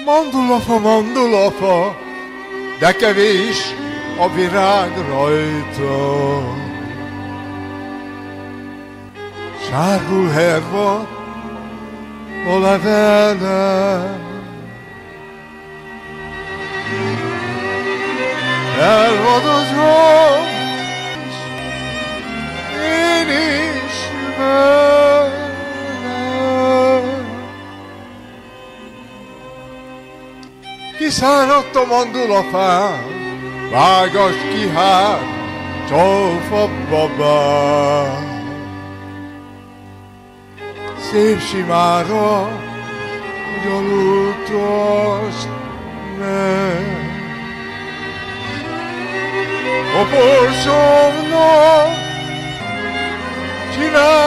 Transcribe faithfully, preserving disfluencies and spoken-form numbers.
Mandulafa, mandulafa, de kevés a virág rajta. Sárgul herva a levele, elvadozom, én is vele. Kiszáradt a mandulafám, vágass ki hát, csófa babám. Szép simára, hogy aludtasd meg. A borsomnak csinál